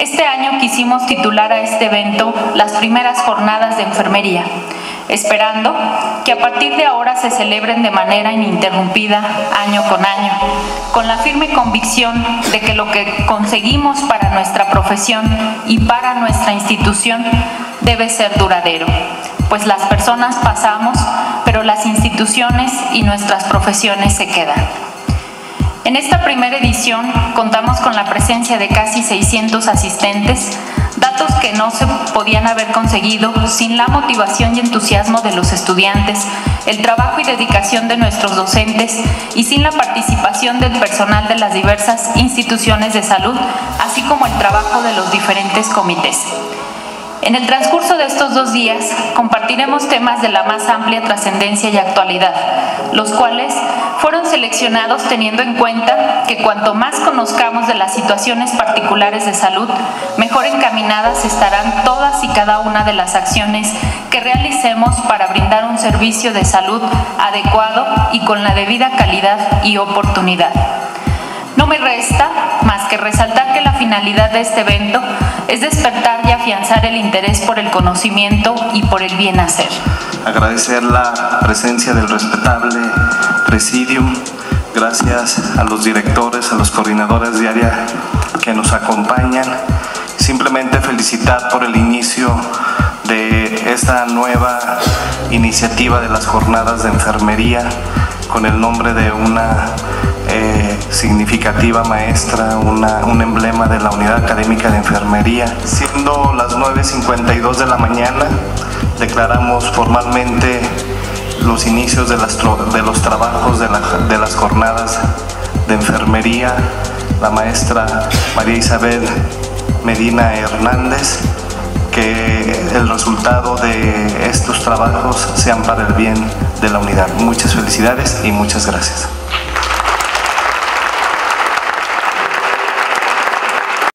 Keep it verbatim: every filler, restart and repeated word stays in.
Este año quisimos titular a este evento las primeras jornadas de enfermería, esperando que a partir de ahora se celebren de manera ininterrumpida año con año, con la firme convicción de que lo que conseguimos para nuestra profesión y para nuestra institución debe ser duradero, pues las personas pasamos, pero las instituciones y nuestras profesiones se quedan. En esta primera edición contamos con la presencia de casi seiscientos asistentes, datos que no se podían haber conseguido sin la motivación y entusiasmo de los estudiantes, el trabajo y dedicación de nuestros docentes y sin la participación del personal de las diversas instituciones de salud, así como el trabajo de los diferentes comités. En el transcurso de estos dos días compartiremos temas de la más amplia trascendencia y actualidad, los cuales fueron seleccionados teniendo en cuenta que cuanto más conozcamos de las situaciones particulares de salud, mejor encaminadas estarán todas y cada una de las acciones que realicemos para brindar un servicio de salud adecuado y con la debida calidad y oportunidad. No me resta más que resaltar que la finalidad de este evento es despertar y afianzar el interés por el conocimiento y por el bien hacer. Agradecer la presencia del respetable Presidium, gracias a los directores, a los coordinadores de área que nos acompañan. Simplemente felicitar por el inicio de esta nueva iniciativa de las jornadas de enfermería con el nombre de una Eh, significativa maestra, una, un emblema de la Unidad Académica de Enfermería. Siendo las nueve cincuenta y dos de la mañana, declaramos formalmente los inicios de, las, de los trabajos de, la, de las jornadas de enfermería. La maestra María Isabel Medina Hernández, que el resultado de estos trabajos sean para el bien de la unidad. Muchas felicidades y muchas gracias.